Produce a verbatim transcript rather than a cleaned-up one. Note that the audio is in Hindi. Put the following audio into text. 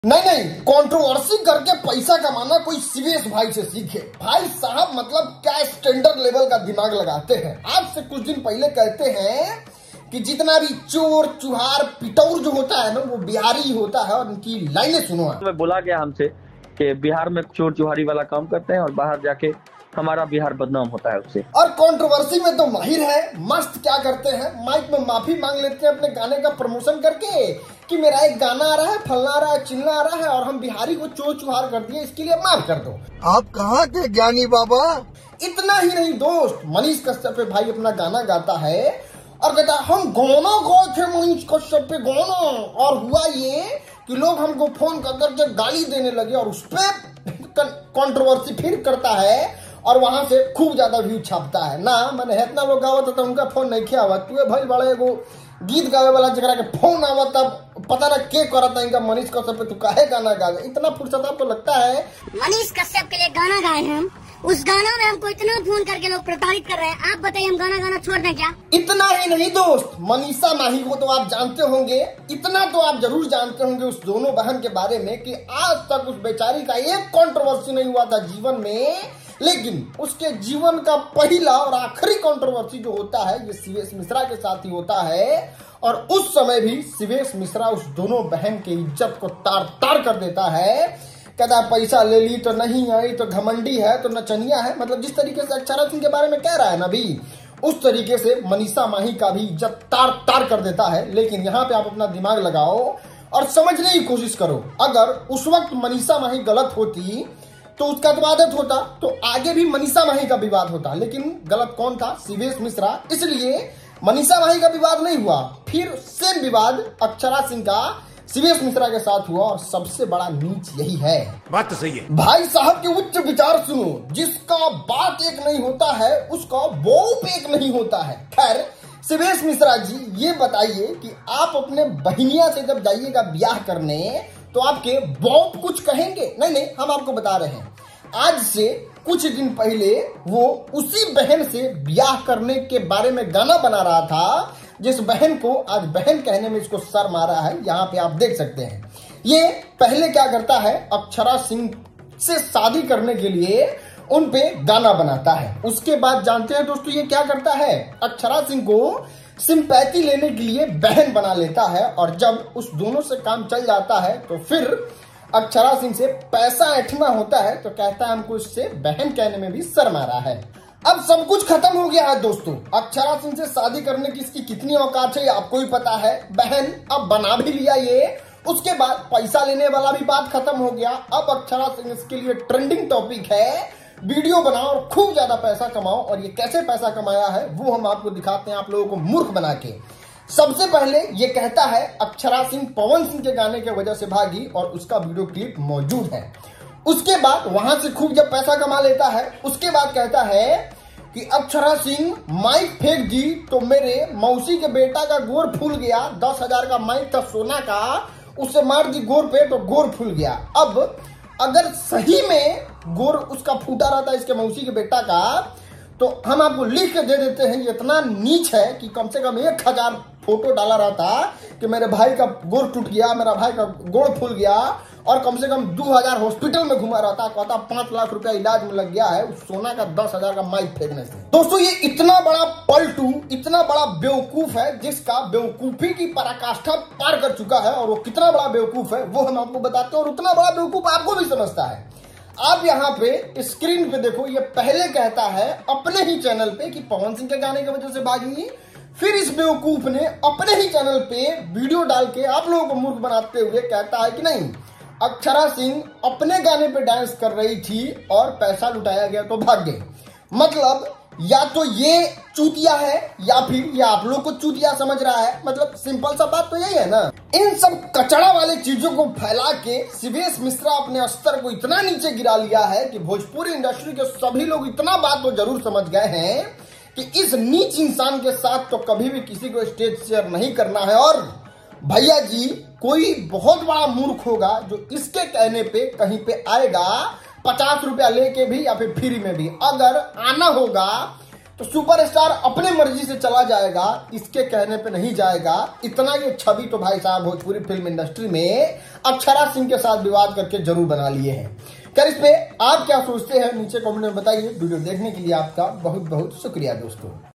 नहीं नहीं, कंट्रोवर्सी करके पैसा कमाना कोई सीरियस भाई से सीखे। भाई साहब मतलब क्या स्टैंडर्ड लेवल का दिमाग लगाते हैं। आज से कुछ दिन पहले कहते हैं कि जितना भी चोर चुहार पिटौर जो होता है ना वो बिहारी होता है, और उनकी लाइनें सुनो। मैं बोला गया हमसे कि बिहार में चोर चुहारी वाला काम करते हैं और बाहर जाके हमारा बिहार बदनाम होता है उससे। और कंट्रोवर्सी में तो माहिर है, मस्त क्या करते हैं, माइक में माफी मांग लेते हैं अपने गाने का प्रमोशन करके कि मेरा एक गाना आ रहा है, फलना आ रहा है, चिल्ला आ रहा है और हम बिहारी को चोर चुहार कर दिए, इसके लिए माफ कर दो। आप कहाँ के ज्ञानी बाबा। इतना ही नहीं दोस्त, मनीष कश्यप पे भाई अपना गाना गाता है और कहता है हम गाना गाए थे मनीष कश्यप पे गाना, और हुआ ये कि लोग हमको फोन कर करके गाली देने लगे और उस पर कंट्रोवर्सी फिर करता है और वहां से खूब ज्यादा व्यू छापता है ना। मैंने इतना लोग गावत तो उनका फोन नहीं किया हुआ, तू भाई बड़े एगो गीत गावे वाला जरा के फोन आवा तब पता ना के करता इनका मनीष कश्यप पे तू काहे गाना गा। इतना फुर्सत आपको लगता है मनीष कश्यप के लिए गाना गाए हैं हम, उस गाना में हमको इतना फोन करके लोग प्रताड़ित कर रहे हैं। आप बताइए हम गाना गाना छोड़ दें क्या? इतना ही नहीं दोस्त, मनीषा माही को तो आप जानते होंगे, इतना तो आप जरूर जानते होंगे उस दोनों बहन के बारे में कि आज तक उस बेचारी का एक कंट्रोवर्सी नहीं हुआ था जीवन में, लेकिन उसके जीवन का पहला और आखिरी कंट्रोवर्सी जो होता है ये शिवेश मिश्रा के साथ ही होता है। और उस समय भी शिवेश मिश्रा उस दोनों बहन की इज्जत को तार तार कर देता है। कहता पैसा ले ली तो नहीं आई, तो घमंडी है, तो नचनिया है। मतलब जिस तरीके से अक्षरा सिंह के बारे में कह रहा है ना भी, उस तरीके से मनीषा माही का भी इज्जत तार तार कर देता है। लेकिन यहाँ पे आप अपना दिमाग लगाओ और समझने की कोशिश करो, अगर उस वक्त मनीषा माही गलत होती तो उसका विवाद होता, तो आगे भी मनीषा माही का विवाद होता। लेकिन गलत कौन था? शिवेश मिश्रा। इसलिए मनीषा माही का विवाद नहीं हुआ, फिर सेम विवाद अक्षरा सिंह का शिवेश मिश्रा के साथ हुआ। और सबसे बड़ा नीच यही है। बात तो सही है भाई साहब के उच्च विचार सुनो, जिसका बात एक नहीं होता है उसका बौप एक नहीं होता है। खैर शिवेश मिश्रा जी ये बताइए कि आप अपने बहनिया से जब जाइएगा ब्याह करने तो आपके बौप कुछ कहेंगे? नहीं नहीं, हम आपको बता रहे हैं, आज से कुछ दिन पहले वो उसी बहन से ब्याह करने के बारे में गाना बना रहा था, जिस बहन को आज बहन कहने में इसको शर्म आ रहा है। यहाँ पे आप देख सकते हैं ये पहले क्या करता है, अक्षरा सिंह से शादी करने के लिए उन पे गाना बनाता है। उसके बाद जानते हैं दोस्तों ये क्या करता है, अक्षरा सिंह को सिंपैथी लेने के लिए बहन बना लेता है। और जब उस दोनों से काम चल जाता है तो फिर अक्षरा सिंह से पैसा ऐंठना होता है तो कहता है हमको इससे बहन कहने में भी शर्म आ रहा है। अब सब कुछ खत्म हो गया है दोस्तों, अक्षरा सिंह से शादी करने की इसकी कितनी औकात है ये आपको ही पता है। बहन अब बना भी लिया ये, उसके बाद पैसा लेने वाला भी बात खत्म हो गया। अब अक्षरा सिंह इसके लिए ट्रेंडिंग टॉपिक है, वीडियो बनाओ और खूब ज्यादा पैसा कमाओ। और ये कैसे पैसा कमाया है वो हम आपको दिखाते हैं, आप लोगों को मूर्ख बना के। सबसे पहले ये कहता है अक्षरा सिंह पवन सिंह के गाने की वजह से भागी और उसका वीडियो क्लिप मौजूद है। उसके बाद वहां से खूब जब पैसा कमा लेता है उसके बाद कहता है कि अक्षरा सिंह माइक फेंक दी तो मेरे मौसी के बेटा का गोर फूल गया, दस हजार का माइक था सोना का, उससे मार दी गोर पे तो गोर फूल गया। अब अगर सही में गोर उसका फूटा रहता इसके मौसी के बेटा का तो हम आपको लिख के दे देते हैं। ये इतना नीच है कि कम से कम एक हजार फोटो डाला रहता कि मेरे भाई का गोर टूट गया, मेरा भाई का गोड़ फूल गया, और कम से कम दो हजार हॉस्पिटल में घुमा रहता, कहता पांच लाख रुपया इलाज में लग गया है उस सोना का दस हजार का माइक फेंकने से। दोस्तों ये इतना बड़ा पलटू, इतना बड़ा बेवकूफ है जिसका बेवकूफी की पराकाष्ठा पार कर चुका है। और वो कितना बड़ा बेवकूफ है वो हम आपको बताते हैं, और उतना बड़ा बेवकूफ आपको भी समझता है। आप यहाँ पे स्क्रीन पे देखो, ये पहले कहता है अपने ही चैनल पे कि पवन सिंह के गाने की वजह से भागी, फिर इस बेवकूफ ने अपने ही चैनल पे वीडियो डाल के आप लोगों को मूर्ख बनाते हुए कहता है कि नहीं अक्षरा सिंह अपने गाने पे डांस कर रही थी और पैसा लुटाया गया तो भाग गए। मतलब या तो ये चूतिया है या फिर ये आप लोग को चूतिया समझ रहा है। मतलब सिंपल सा बात तो यही है ना। इन सब कचड़ा वाले चीजों को फैला के शिवेश मिश्रा अपने स्तर को इतना नीचे गिरा लिया है कि भोजपुरी इंडस्ट्री के सभी लोग इतना बात तो जरूर समझ गए हैं कि इस नीच इंसान के साथ तो कभी भी किसी को स्टेज शेयर नहीं करना है। और भैया जी कोई बहुत बड़ा मूर्ख होगा जो इसके कहने पे कहीं पे आएगा पचास रुपया लेके भी या फिर फ्री में भी। अगर आना होगा तो सुपरस्टार अपने मर्जी से चला जाएगा, इसके कहने पे नहीं जाएगा। इतना ये छवि तो भाई साहब भोजपुरी फिल्म इंडस्ट्री में अक्षरा सिंह के साथ विवाद करके जरूर बना लिए हैं। कर इस पे आप क्या सोचते हैं नीचे कमेंट में बताइए। वीडियो देखने के लिए आपका बहुत बहुत शुक्रिया दोस्तों।